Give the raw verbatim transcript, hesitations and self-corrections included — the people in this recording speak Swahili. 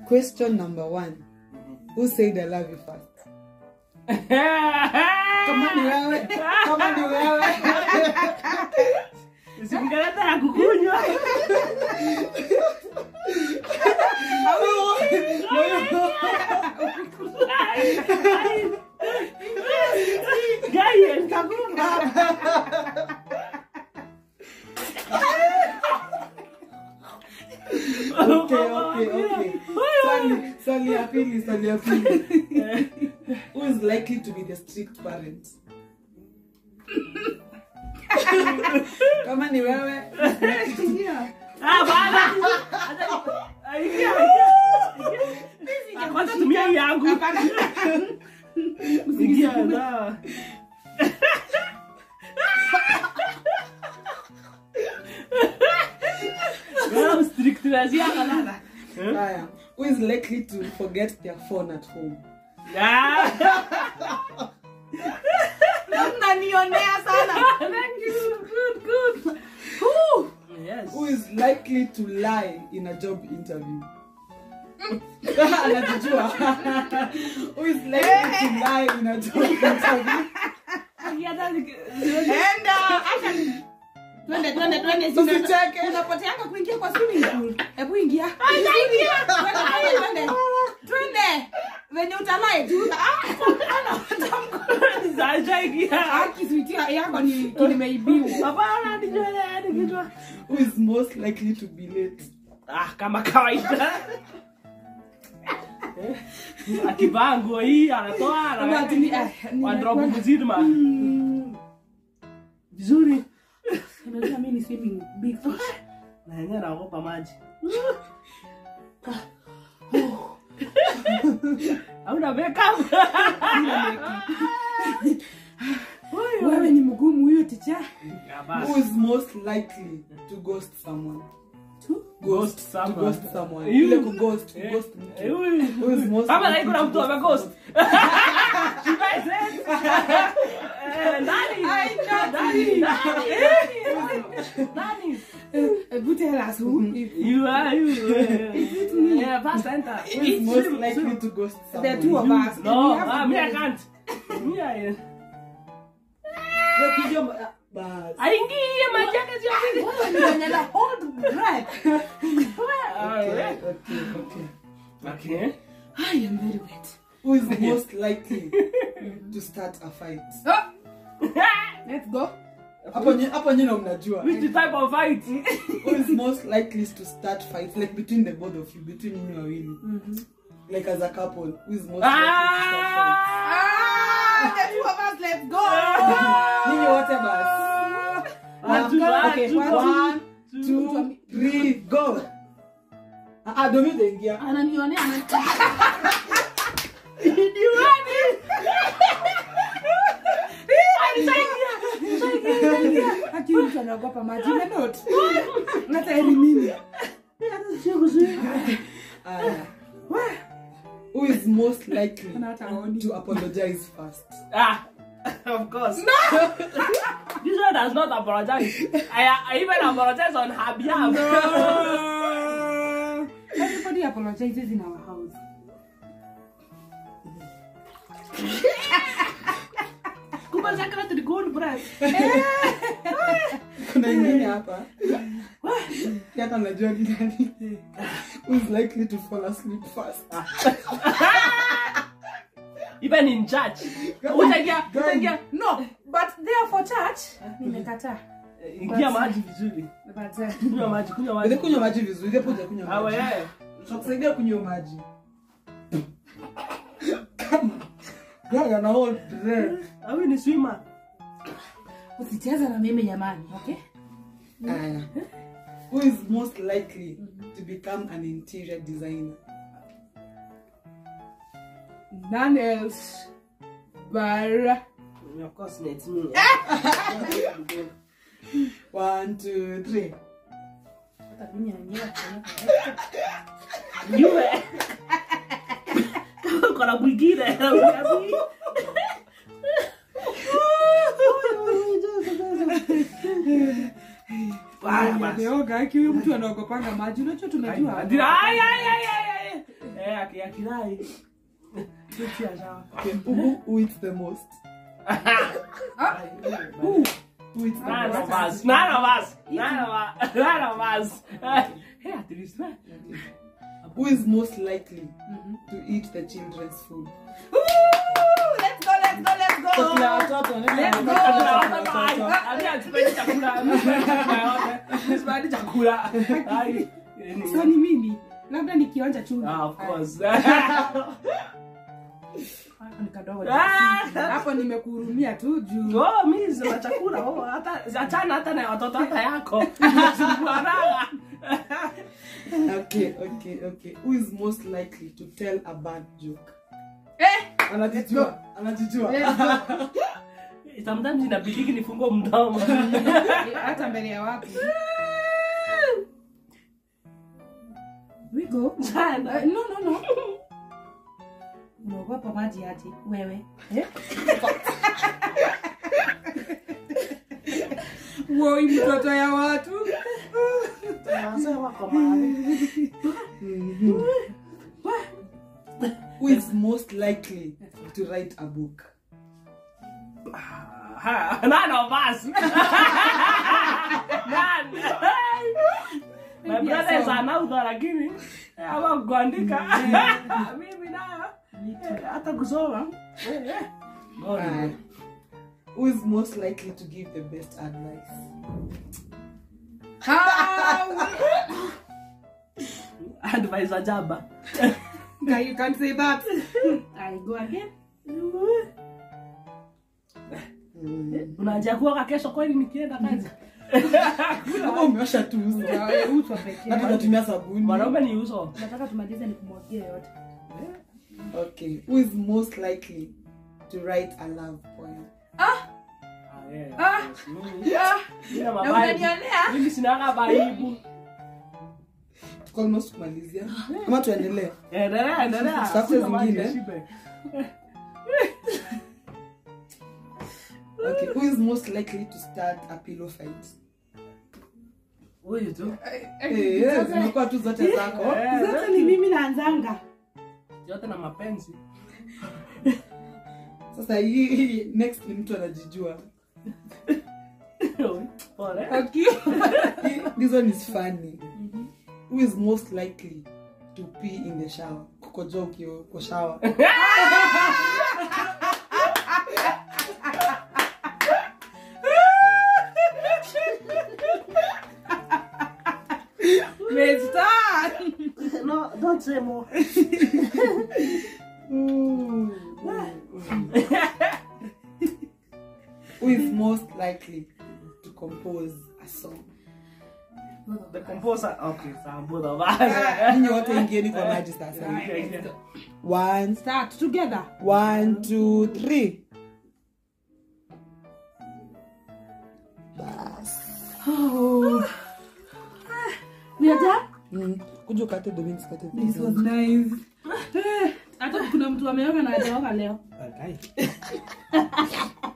Question number one. Who said I love you first? Come on, wewe. Come on, wewe. Usikingaleta ya kukunywa. Gaya, kabumba. Okay, okay, okay. Sally, Sally, Apili, Sally, Apili. Who is likely to be the strict parent? Kama ni wewe. Ah, bana. Aingia. Kwanza tumia yangu. Ingia na. Well, strict lazia kalala. Haya. Who is likely to forget their phone at home? Ah. Unanionea sana. Thank you. Good, good. Woo. Yes. Who is likely to lie in a job interview? Anajijua. Who is likely to lie in a job interview? Enda, acha twende twende twende Usicheke. unapoteanga kuingia kwa swimming pool. Hebu ingia. Twende. Twende. Twende. Venye utalai tu. Ah, Zajaingia. haki sweetia yako ni kimeibiwa. Hapana, nijue hadi kichwa. Who is most likely to be late? Ah, kama kawaida. Akivaa nguo hii anatoa na wardrobe mzima. Vizuri. Unajua mimi ni swimming big fish. Na yenyewe naogopa maji. Hauna makeup. Wewe ni mgumu huyo ticha. Who is most likely to ghost someone? Tu? Ghost To someone. ghost someone. You. Ile ku ghost, ku ghost mtu. Who is most Kama likely kuna to mtu ame ghost. Nani? I know. Nani? Nani? Hebu tell us who. You are you. Yeah, fast enter. Who is most likely to ghost The someone? two of us. No, We have ah, to me I go. can't. Me I. Yo, kijua bas. Aingie maji yake sio vile. Unanyala hold breath. Okay, okay, okay. Okay. I am very wet. Who is most likely to start a fight? Let's go. Hapo nyi- hapo nyinyi mnajua. Which type of fight? Who is most likely to start fights, like between the both of you, between you wawili? Like as a couple, who is most likely to start fights? Ah, the two of us, let's go. Nyinyi wote bas. One, two, one, Okay, two, one, two, three, go. Ah, ah, Domi utaingia. Ananionea ana. Haki mtu anaogopa maji na not. Hata elimini. Ah. Who is most likely Hata haoni. to apologize first? Ah, of course. No. This one does not apologize. I, I even apologize on her behalf. No. Everybody apologizes in our house. Kumbe chakula to the good breath. Kuna ingine hapa. Hata najua ni nani. Who is likely to fall asleep first? Even in church. Utaingia, utaingia. No, but there for church. Nimekataa. Ingia maji vizuri. But uh, Kunywa maji, kunywa Wewe maji. kunywa maji vizuri, hapo uja kunywa Ah, maji. wewe. Tutakusaidia kunywa maji. Gaga na hold breath. Awi ni swimmer. usicheze na mimi jamani, okay? Aya. Who is most likely to become an interior designer? None else. Bara. Of course, it's me. One, two, three. You eh? Kona mwingine. Ameoga aki huyu mtu anaogopanga maji. Unajua tumejua. Ay ay ay ay ay. Eh, aki akirai. Kitu ya sawa. Okay, who, who eats the most? Who? Who eats the None most? of us. None of us. None of us. None of us. Hey, at least. Who is most likely Mhm. to eat the children's food? Woo! Let's go, let's go, let's go. Kuna watoto, nenda Let's na go. watoto. Hadi atupendi chakula. Sipendi chakula. Ai. So ni mimi. Labda nikionja chumvi. Ah, of course. Ni kadogo. Ah! Hapo nimekuhurumia tu juu. Oh, mimi sina chakula. Oh, hata achana hata na watoto hata yako. Bwana. Okay, okay, okay. Who is most likely to tell a bad joke? Eh! Anajijua, anajijua. Let's go. Sometimes inabidi nifungue mdomo. Hata mbele ya watu. We go. Sana. Uh, no, no, no. Unaogopa maji aje wewe? Eh? Woi mtoto ya watu. Tunasema kwa mahali. Who is most likely to write a book? Ha, none of us. None. My brother is an author lakini ama kuandika. Mimi nayo hata kusoma. Uh, who is most likely to give the best advice? How? Advice ajaba. Now you can't say that. I go again. Mm. Unajua kesho kweli nikienda kazi. Kama umeosha tu uso. Uso pekee. Na tunatumia sabuni. Mwanaume ni uso. Nataka tumalize nikumwagie yote. Okay. Who is most likely to write a love poem? Ah! yeah. Ah! Mimi- Ah! mimi na Na mabaibu. unanionea? Mimi sina baibu. Tuko almost kumalizia. Kama tuendelee. Endelea, endelea. Tafute Kuna maji zingine. shibe. Okay. Who is most likely to start a pillow fight? Huyu tu. Eh, yes, zimekuwa tu zote zako. Eh, Zote ni mimi naanzanga. yote na mapenzi. Sasa hii hii next ni mtu anajijua. Pole. Okay. Hii- This one is funny. Who is most likely to pee in the shower? Kukojoa ukiwa kwa shower. Let's start. No, don't say more. Ooh. Who is most likely to compose a song? The composer. Okay, so both of us. Ninyi wote ingieni kwa maji sasa. Okay, okay. One, Start together. one, two, three. Oh. We are done? Mm. Kuja ukate the wings, kate the This was wings. nice. Eh, hata kuna mtu ameoga na hajaoga leo. Okay.